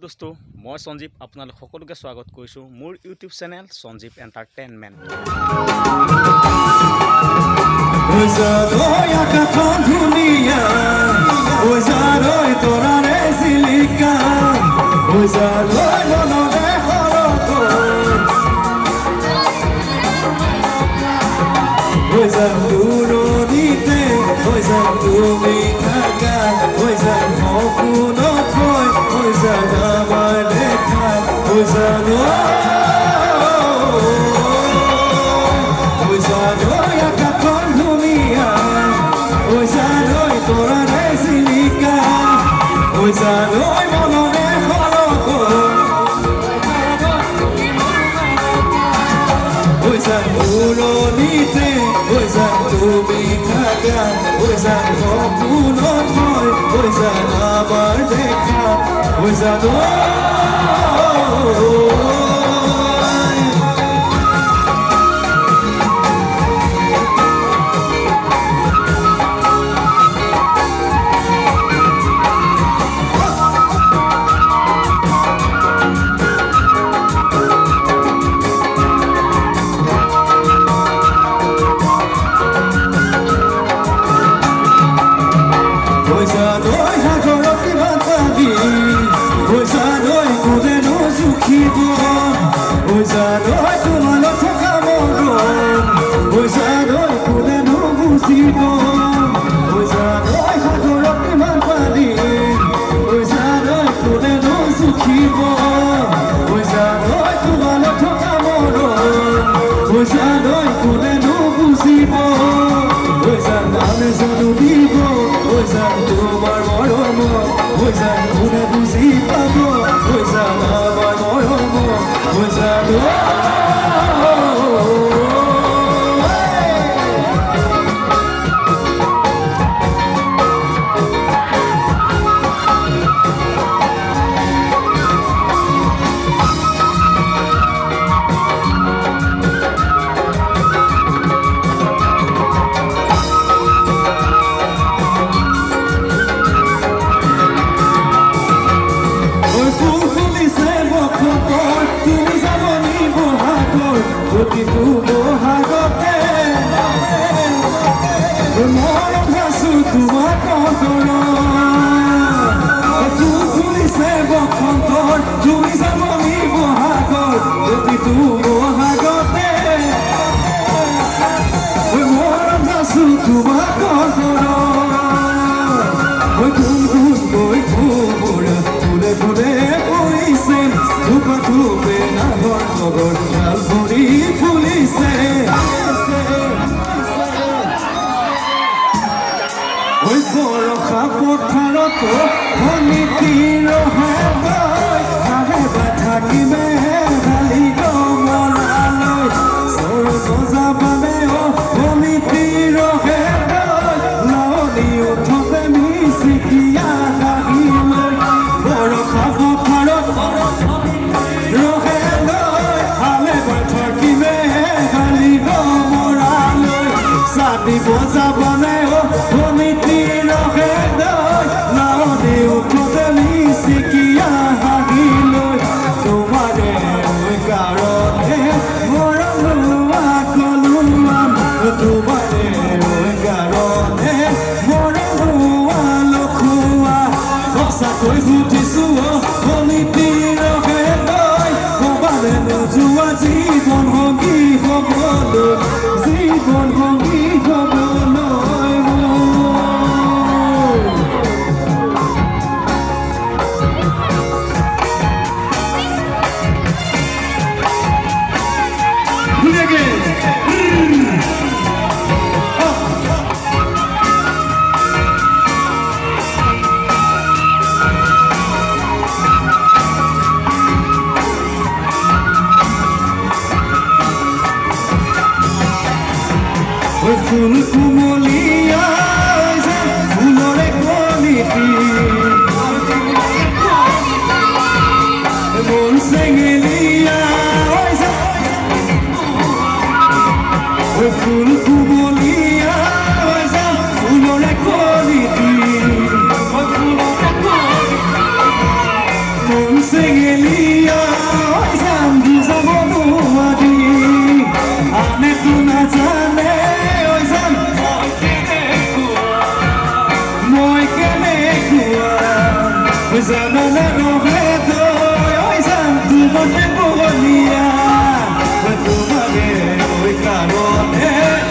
দোস্ত মই সঞ্জীৱ আপোনালোক সকলোকে স্বাগত কৰিছো মোৰ ইউটিউব চেনেল সঞ্জীৱ এন্টাৰটেইনমেন্ট চেঙেলীয়া যাম যাব নোৱাৰি আনে তো নাজানে যাম মই কেনেকুৱা জানানে নহয় তই যাম তোমাকে বহলীয়া তোমাৰে কাৰণে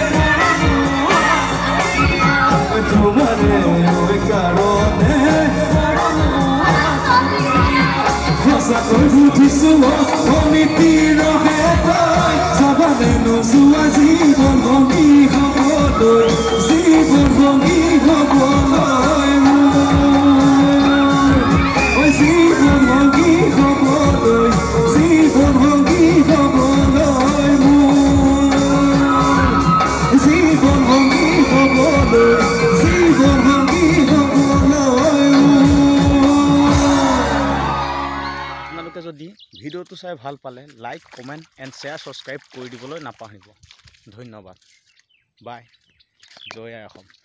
তোমাৰে কাৰণে সঁচাকৈ বুজিছো সমিতি ৰহে তই যাবানে নোযোৱা জীৱন ভংগী হ'বলৈ জীৱন ভংগী হ'বলৈ জীৱন ভংগী হ'বলৈ জীৱন ভংগী হ'বলৈ জীৱন ভংগী হ'বলৈ জীৱন ভংগী হ'বলৈ আপোনালোকে যদি ভিডিঅ'টো চাই ভাল পালে like comment and share subscribe কৰি দিবলৈ নাপাহৰিব। ধন্যবাদ। বাই। জয় আই অসম।